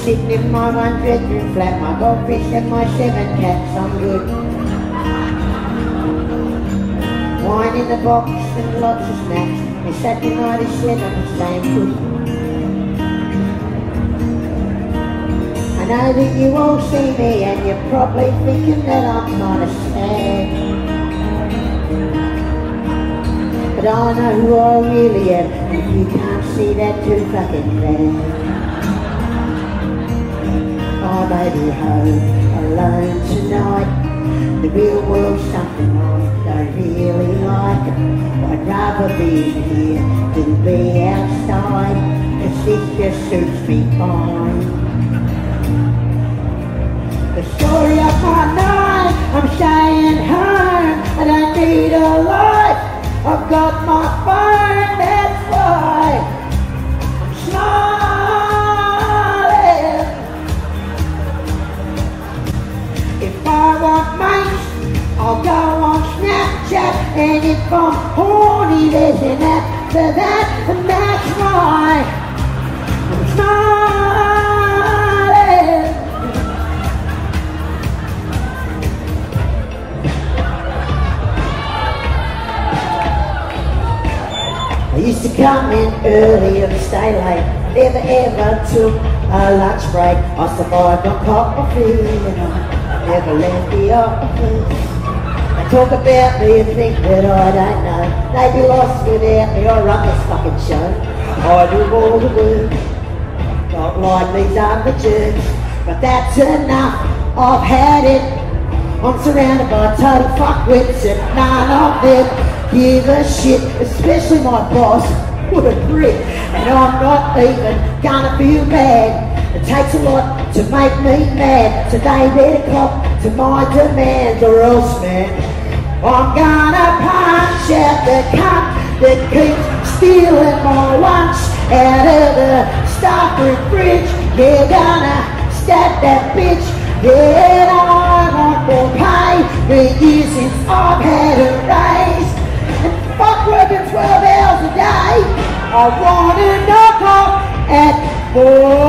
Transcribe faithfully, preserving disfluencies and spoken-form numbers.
Sitting in my one bedroom flat, my goldfish and my seven cats, I'm good. Wine in the box and lots of snacks. It's Saturday ninety-seven, same good. I know that you all see me and you're probably thinking that I'm kinda sad, but I know who I really am. If you can't see that, too fucking bad. I may be home alone tonight. The real world's something I don't really like. I'd rather be here than be outside, 'cause this just suits me fine. The story of my night, I'm staying home. I don't need a light, I've got my phone, that's why I'm smiling. If I want mates, I'll go on Snapchat, and if I'm horny, there's an app for that, and that's why I'm smiling. I used to come in early and stay late, never ever took a lunch break. I survived on coffee and I never left the office. They talk about me and think that I don't know. They'd be lost without me, I run this fucking show. I do all the work, not like these other jerks. But that's enough, I've had it. I'm surrounded by total fuckwits and none of them give a shit, especially my boss. What a prick. And I'm not even gonna feel bad. It takes a lot to make me mad, so they better cop to my demands, or else, man, I'm gonna punch out the cunt that keeps stealing my lunch out of the Starfruit fridge. Yeah, gonna stab that bitch. Yeah, I want more pay, been years since I've had a raise. And fuck working twelve hours a day, I wanna knock off at four.